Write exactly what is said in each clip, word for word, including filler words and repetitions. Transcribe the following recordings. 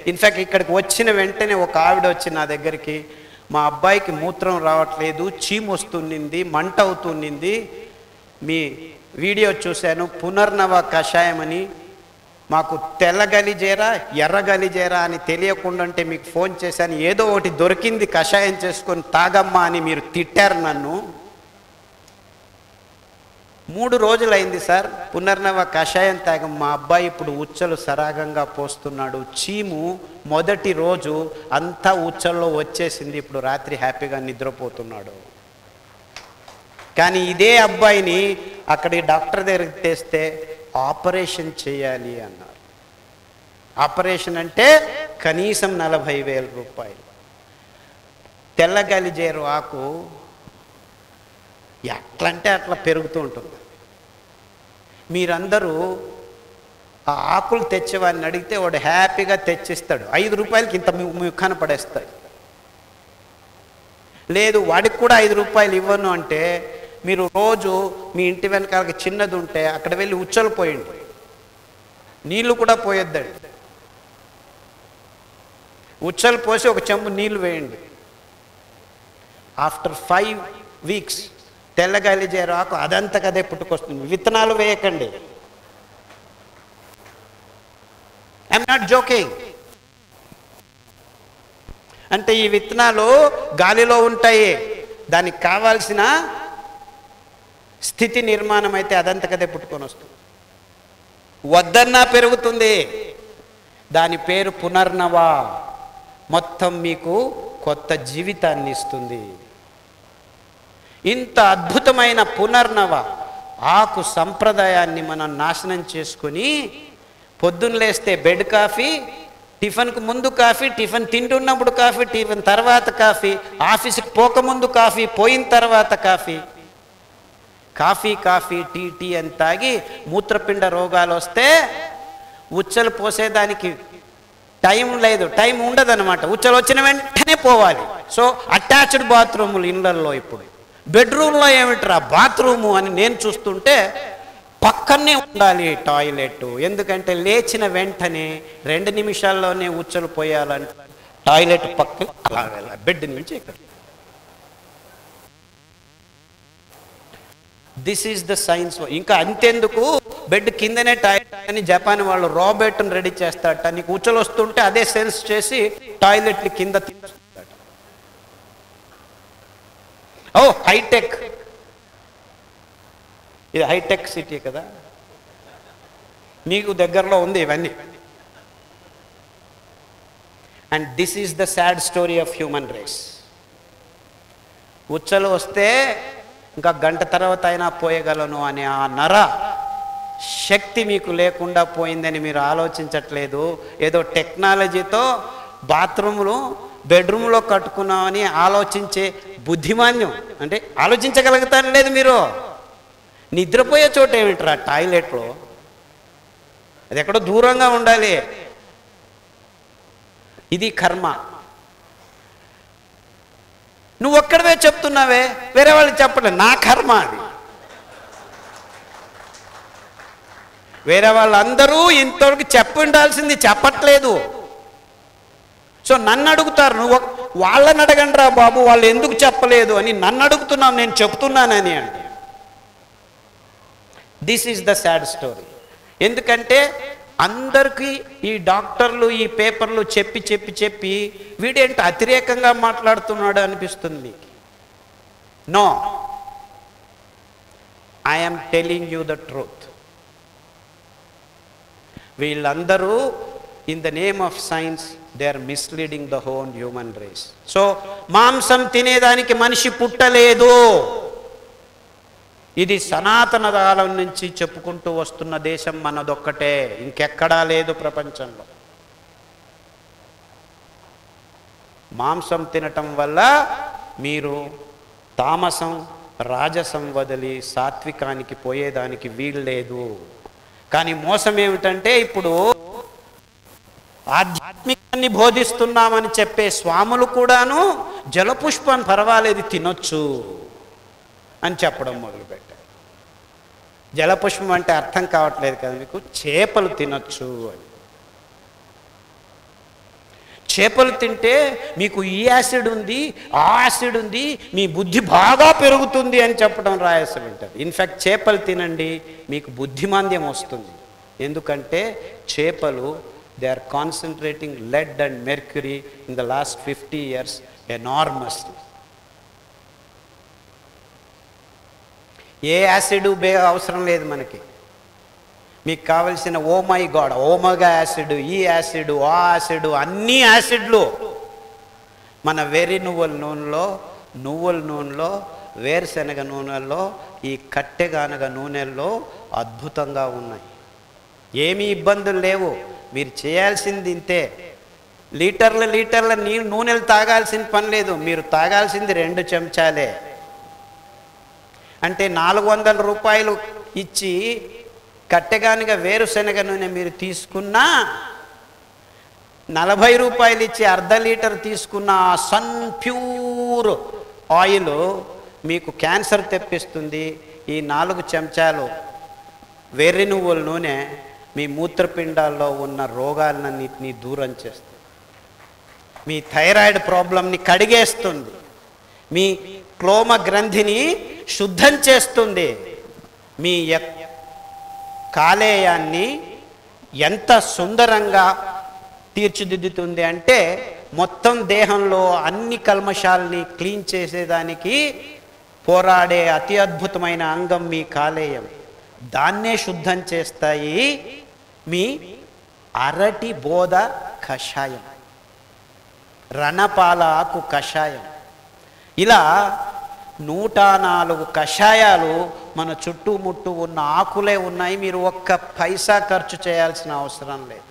In fact ఇక్కడికి వచ్చిన వెంటనే ఒక ఆవిడ వచ్చి నా దగ్గరికి, మా అబ్బాయికి మూత్రం రావట్లేదు, చీము వస్తున్నింది, మంట అవుతున్నింది, మీ వీడియో చూశాను పునర్నవ కషాయం అని, మాకు తెల్ల గలిజేరా ఎర్ర గలిజేరా అని తెలియకుండా అంటే మీకు ఫోన్ చేశాను, ఏదో ఒకటి దొరికింది కషాయం చేసుకొని తాగమ్మా అని మీరు తిట్టారు నన్ను. మూడు రోజులైంది సార్ పునర్నవ కషాయం తాగం, మా అబ్బాయి ఇప్పుడు ఉచ్చలు సరాగంగా పోస్తున్నాడు, చీము మొదటి రోజు అంతా ఉచ్చల్లో వచ్చేసింది, ఇప్పుడు రాత్రి హ్యాపీగా నిద్రపోతున్నాడు. కానీ ఇదే అబ్బాయిని అక్కడి డాక్టర్ దగ్గరికి తెస్తే ఆపరేషన్ చేయాలి అన్నారు. ఆపరేషన్ అంటే కనీసం నలభై వేల రూపాయలు. తెల్ల గలిజేరు ఆకు ఎట్లంటే అట్లా పెరుగుతూ ఉంటుంది. మీరందరూ ఆ ఆకులు తెచ్చేవాడిని అడిగితే వాడు హ్యాపీగా తెచ్చిస్తాడు, ఐదు రూపాయలకి ఇంత ముఖాన పడేస్తాడు. లేదు వాడికి కూడా ఐదు రూపాయలు ఇవ్వను అంటే మీరు రోజు మీ ఇంటి వెనకాలకి చిన్నది ఉంటే అక్కడ వెళ్ళి ఉచ్చలు పోయండి, నీళ్లు కూడా పోయొద్దండి, ఉచ్చలు పోసి ఒక చెంబు నీళ్లు వేయండి. ఆఫ్టర్ ఫైవ్ వీక్స్ తెల్లగలిజేరు ఆకు అదంతకదే పుట్టుకొస్తుంది. విత్తనాలు వేయకండి, ఐఎమ్ నాట్ జోకింగ్. అంటే ఈ విత్తనాలు గాలిలో ఉంటాయి, దానికి కావాల్సిన స్థితి నిర్మాణం అయితే అదంతకదే పుట్టుకొని వస్తుంది, వద్దన్నా పెరుగుతుంది. దాని పేరు పునర్నవ, మొత్తం మీకు కొత్త జీవితాన్ని ఇస్తుంది. ఇంత అద్భుతమైన పునర్నవ ఆకు సంప్రదాయాన్ని మనం నాశనం చేసుకొని పొద్దున్న లేస్తే బెడ్ కాఫీ, టిఫిన్కు ముందు కాఫీ, టిఫిన్ తింటున్నప్పుడు కాఫీ, టిఫిన్ తర్వాత కాఫీ, ఆఫీస్కి పోకముందు కాఫీ, పోయిన తర్వాత coffee, coffee coffee tea tea అని తాగి మూత్రపిండ రోగాలు వస్తే ఉచ్చలు పోసేదానికి టైం లేదు, టైం ఉండదన్నమాట. ఉచ్చలు వచ్చిన వెంటనే పోవాలి. సో అటాచ్డ్ బాత్రూములు ఇళ్ళల్లో, ఇప్పుడు బెడ్రూమ్లో ఏమిట్రా బాత్రూము అని నేను చూస్తుంటే పక్కనే ఉండాలి టాయిలెట్. ఎందుకంటే లేచిన వెంటనే రెండు నిమిషాల్లోనే ఉచ్చలు పోయాలంటే టాయిలెట్ పక్కన అలా వెళ్ళాలి, బెడ్ నుంచి ఇక్కడ. This is the science. ఇంకా అంతెందుకు, బెడ్ కిందనే టాయిలెట్ అని జపాన్ వాళ్ళు రాబోట్ని రెడీ చేస్తారట. నీకు ఉచ్చలు వస్తుంటే అదే సెన్స్ చేసి టాయిలెట్లు కింద తింటాడు. ఓ హైటెక్, ఇది హైటెక్ సిటీ కదా, మీకు దగ్గరలో ఉంది ఇవన్నీ. And this is the sad story of human race. ఉచ్చలు వస్తే ఇంకా గంట తర్వాత అయినా పోయగలను అనే ఆ నర శక్తి మీకు లేకుండా పోయిందని మీరు ఆలోచించట్లేదు. ఏదో టెక్నాలజీతో బాత్రూములు బెడ్రూమ్లో కట్టుకున్నామని ఆలోచించే బుద్ధిమాన్యం, అంటే ఆలోచించగలుగుతారు లేదు మీరు. నిద్రపోయే చోట ఏమిట్రా టాయిలెట్లో, అది ఎక్కడో దూరంగా ఉండాలి. ఇది కర్మ. నువ్వు ఒక్కడవే చెప్తున్నావే, వేరే వాళ్ళు చెప్పలేదు, నా కర్మ అది. వేరే వాళ్ళందరూ ఇంతవరకు చెప్పి ఉండాల్సింది చెప్పట్లేదు. సో నన్ను అడుగుతారు, నువ్వు వాళ్ళని అడగండి రా బాబు వాళ్ళు ఎందుకు చెప్పలేదు అని నన్ను అడుగుతున్నావు, నేను చెప్తున్నానని అంటే this is the sad story. ఎందుకంటే అందరికీ ఈ డాక్టర్లు ఈ పేపర్లు చెప్పి చెప్పి చెప్పి వీడేంటి అతిరేకంగా మాట్లాడుతున్నాడు అనిపిస్తుంది మీకు. No, I'm telling you the truth. వీళ్ళందరూ in the name of science they are misleading the whole human race. So మాంసం తినేదానికి మనిషి పుట్టలేదు. ఇది సనాతన కాలం నుంచి చెప్పుకుంటూ వస్తున్న దేశం మనదొక్కటే, ఇంకెక్కడా లేదు ప్రపంచంలో. మాంసం తినటం వల్ల మీరు తామసం రాజసం వదిలి సాత్వికానికి పోయేదానికి వీల్లేదు. కానీ మోసం ఏమిటంటే ఇప్పుడు ఆధ్యాత్మికాన్ని బోధిస్తున్నామని చెప్పే స్వాములు కూడాను జలపుష్పం పర్వాలేదు తినొచ్చు అని చెప్పడం మొదలుపెట్టారు. జలపుష్పం అంటే అర్థం కావట్లేదు కదా మీకు, చేపలు తినొచ్చు అని. చేపలు తింటే మీకు ఈ యాసిడ్ ఉంది, ఆ యాసిడ్ ఉంది, మీ బుద్ధి బాగా పెరుగుతుంది అని చెప్పడం రాయసం వింటారు. ఇన్ఫ్యాక్ట్ చేపలు తినండి, మీకు బుద్ధిమాంద్యం వస్తుంది. ఎందుకంటే చేపలు they are concentrating lead and mercury in the last fifty years enormous. A acid బే అవసరం లేదు మనకి. మీకు కావలసిన oh my god omega acid, ఈ యాసిడ్, ఆ యాసిడ్, అన్ని యాసిడ్లు మన వెర్రి నువ్వుల నూనెలో, నువ్వుల నూనెలో, వేరుశనగ నూనెల్లో, ఈ కట్టెగానగ నూనెల్లో అద్భుతంగా ఉన్నాయి. ఏమీ ఇబ్బందులు లేవు. మీరు చేయాల్సింది ఇంతే. లీటర్ల లీటర్ల నీ నూనెలు తాగాల్సిన పని లేదు. మీరు తాగాల్సింది రెండు చెంచాలే. అంటే నాలుగు వందల రూపాయలు ఇచ్చి కట్టెగానిగా వేరుశనగ నూనె మీరు తీసుకున్నా, నలభై రూపాయలు ఇచ్చి అర్ధ లీటర్ తీసుకున్న సన్ ప్యూర్ ఆయిల్ మీకు క్యాన్సర్ తెప్పిస్తుంది. ఈ నాలుగు చెంచాలు వెర్రి నువ్వుల నూనె మీ మూత్రపిండాల్లో ఉన్న రోగాలన్నింటినీ దూరం చేస్తుంది. మీ థైరాయిడ్ ప్రాబ్లంని కడిగేస్తుంది. మీ క్లోమ గ్రంథిని శుద్ధం చేస్తుంది. మీ కాలేయాన్ని ఎంత సుందరంగా తీర్చిదిద్దుతుంది అంటే మొత్తం దేహంలో అన్ని కల్మషాలని క్లీన్ చేసేదానికి పోరాడే అతి అద్భుతమైన అంగం మీ కాలేయం. దాన్నే శుద్ధం చేస్తాయి మీ అరటి బోధ కషాయం, రణపాల ఆకు కషాయం. ఇలా నూట నాలుగు కషాయాలు మన చుట్టుముట్టు ఉన్న ఆకులే ఉన్నాయి. మీరు ఒక్క పైసా ఖర్చు చేయాల్సిన అవసరం లేదు.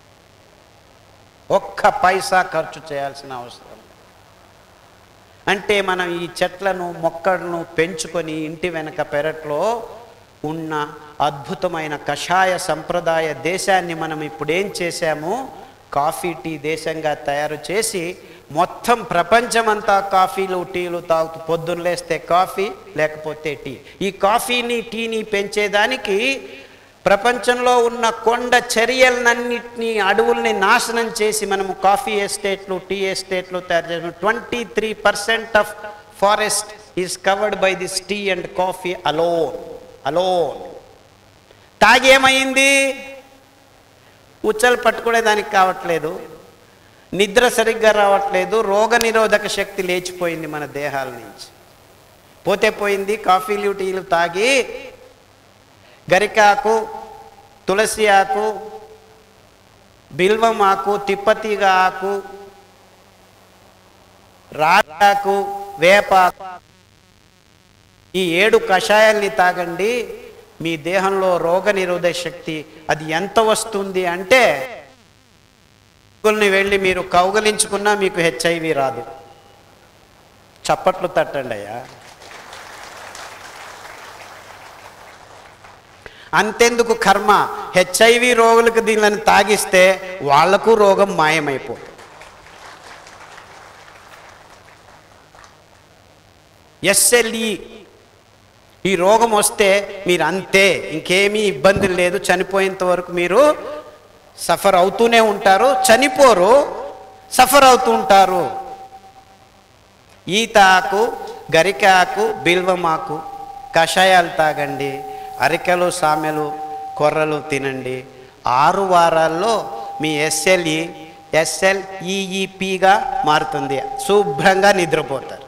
ఒక్క పైసా ఖర్చు చేయాల్సిన అవసరం లేదు. అంటే మనం ఈ చెట్లను మొక్కలను పెంచుకొని ఇంటి వెనక పెరట్లో ఉన్న అద్భుతమైన కషాయ సంప్రదాయ దేశాన్ని మనం ఇప్పుడు ఏం చేశాము, కాఫీ టీ దేశంగా తయారు చేసి మొత్తం ప్రపంచమంతా కాఫీలు టీలు తాగుతూ పొద్దున్న లేస్తే కాఫీ లేకపోతే టీ. ఈ కాఫీని టీని పెంచేదానికి ప్రపంచంలో ఉన్న కొండ చర్యలన్నింటినీ అడవుల్ని నాశనం చేసి మనము కాఫీ ఎస్టేట్లు టీ ఎస్టేట్లు తయారు చేసాము. Twenty three percent of forest is covered by this tea and coffee alone alone తాగేమైంది? ఉచ్చలు పట్టుకునే దానికి కావట్లేదు, నిద్ర సరిగ్గా రావట్లేదు, రోగ నిరోధక శక్తి లేచిపోయింది మన దేహాల నుంచి. పోతే పోయింది. కాఫీలు టీలు తాగి గరికాకు, తులసి ఆకు, బిల్వం ఆకు, తిప్పతీగ ఆకు, రాకు, వేపాకు, ఈ ఏడు కషాయాల్ని తాగండి. మీ దేహంలో రోగ నిరోధక శక్తి అది ఎంత వస్తుంది అంటే వెళ్ళి మీరు కౌగలించుకున్నా మీకు హెచ్ఐవి రాదు. చప్పట్లు తట్టండి అయ్యా. అంతెందుకు కర్మ, హెచ్ఐవి రోగులకు దీనిని తాగిస్తే వాళ్లకు రోగం మాయమైపోతుంది. ఎస్ఎల్ఈ ఈ రోగం వస్తే మీరు అంతే, ఇంకేమీ ఇబ్బందులు లేదు. చనిపోయేంత వరకు మీరు సఫర్ అవుతూనే ఉంటారు. చనిపోరు, సఫర్ అవుతూ ఉంటారు. ఈత ఆకు, గరికాకు, బిల్వమాకు కషాయాలు తాగండి. అరికెలు, సామెలు, కొర్రలు తినండి. ఆరు వారాల్లో మీ ఎస్ఎల్ఈ ఎస్ఎల్ఈఈపిగా మారుతుంది. శుభ్రంగా నిద్రపోతారు.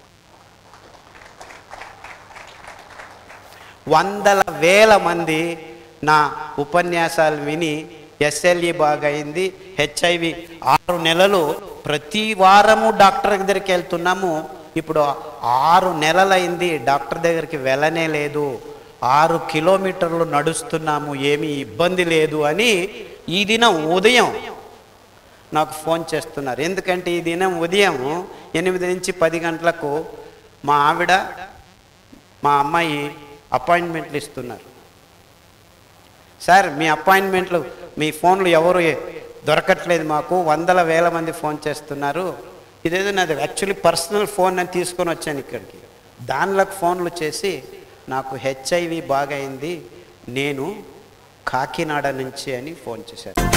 వందల వేల మంది నా ఉపన్యాసాలు విని ఎస్ఎల్ఈ బాగైంది, హెచ్ఐవి ఆరు నెలలు ప్రతి వారము డాక్టర్ దగ్గరికి వెళ్తున్నాము. ఇప్పుడు ఆరు నెలలైంది, డాక్టర్ దగ్గరికి వెళ్ళనే లేదు. ఆరు కిలోమీటర్లు నడుస్తున్నాము, ఏమీ ఇబ్బంది లేదు అని ఈ దినం ఉదయం నాకు ఫోన్ చేస్తున్నారు. ఎందుకంటే ఈ దినం ఉదయం ఎనిమిది నుంచి పది గంటలకు మా ఆవిడ మా అమ్మాయి అపాయింట్మెంట్లు ఇస్తున్నారు. సార్ మీ అపాయింట్మెంట్లు మీ ఫోన్లు ఎవరు దొరకట్లేదు, మాకు వందల వేల మంది ఫోన్ చేస్తున్నారు. ఇదేదో నాది యాక్చువల్లీ పర్సనల్ ఫోన్ అని తీసుకొని వచ్చాను ఇక్కడికి. దానిలోకి ఫోన్లు చేసి నాకు హెచ్ఐవి బాగైంది, నేను కాకినాడ నుంచి అని ఫోన్ చేశారు.